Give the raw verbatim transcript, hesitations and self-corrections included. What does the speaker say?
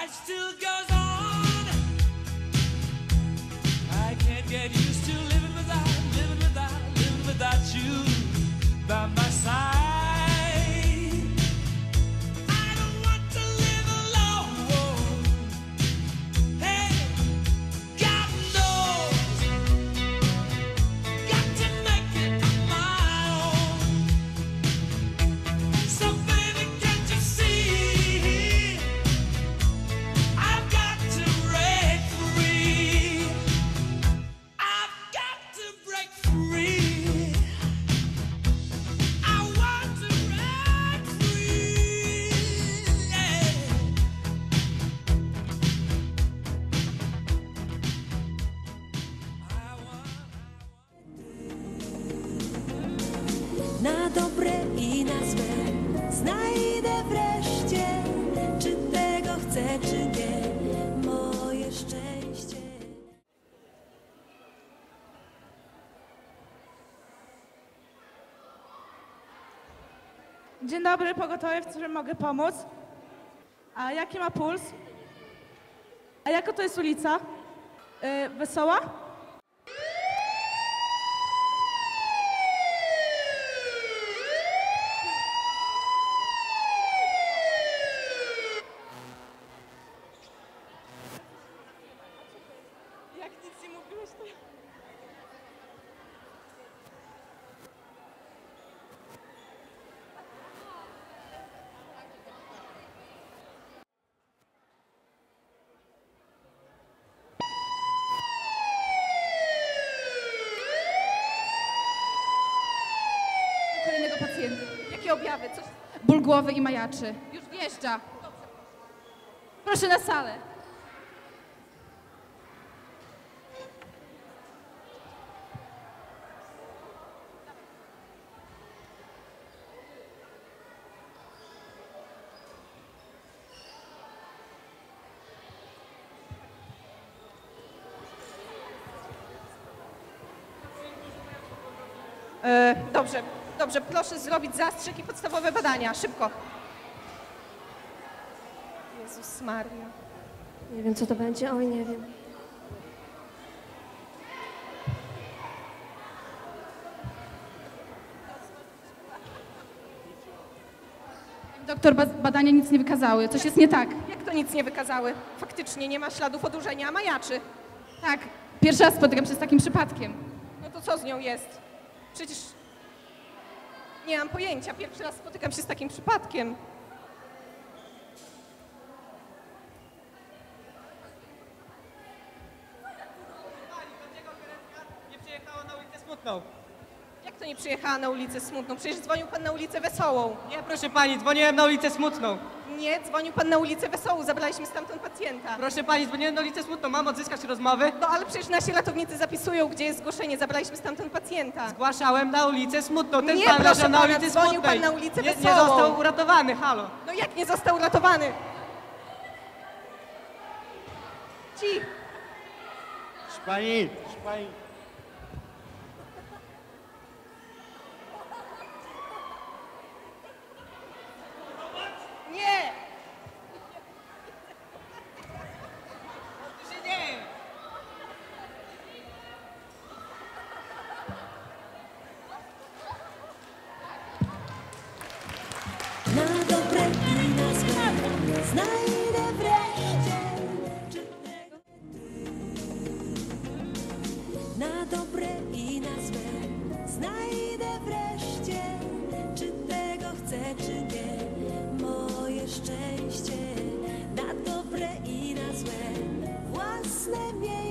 life still goes on. I can't get used to living without, living without, living without you by my side. I don't want to live alone. Hey, God knows, got to make it my own. So baby, can't you see? I've got to break free. I've got to break free. I want to break free. Yeah. I want, Na dobre i na złe znajdę wreszcie, czy tego chcę, czy nie, moje szczęście. Dzień dobry, pogotowie, w którym mogę pomóc. A jaki ma puls? A jaka to jest ulica? Yy, Wesoła? Jak nic nie mówiłeś, to ja... Kolejnego pacjenta. Jakie objawy? Coś... Ból głowy i majaczy. Już wjeżdża. Proszę na salę. E, dobrze, dobrze, proszę zrobić zastrzyk i podstawowe badania, szybko. Jezus Maria. Nie wiem, co to będzie, oj, nie wiem. Doktor, ba- badania nic nie wykazały. Coś jest nie tak. Jak to nic nie wykazały? Faktycznie nie ma śladów odurzenia, a majaczy. Tak, pierwszy raz spotykam się z takim przypadkiem. No to co z nią jest? Przecież nie mam pojęcia, pierwszy raz spotykam się z takim przypadkiem. Nie przyjechała na ulicę Smutną. Jak to nie przyjechała na ulicę Smutną? Przecież dzwonił pan na ulicę Wesołą. Nie, proszę pani, dzwoniłem na ulicę Smutną. Nie, dzwonił pan na ulicę Wesołą, zabraliśmy stamtąd pacjenta. Proszę pani, dzwoniłem na ulicę Smutną. Mam odzyskać rozmowy? No ale przecież nasi ratownicy zapisują, gdzie jest zgłoszenie, zabraliśmy stamtąd pacjenta. Zgłaszałem na ulicę Smutną. Ten Nie, pan proszę leżał na pana, ulicy dzwonił Smutnej. pan na ulicę nie, nie Wesołą. został uratowany, halo. No jak nie został uratowany? Ci. Proszę pani, proszę pani. Nie! Co się dzieje? Na dobre i na złe znajdę wreszcie, czy tego Na dobre i na złe znajdę wreszcie, czy tego chcę, czy nie, moje szczęście. Na dobre i na złe własne miejsce.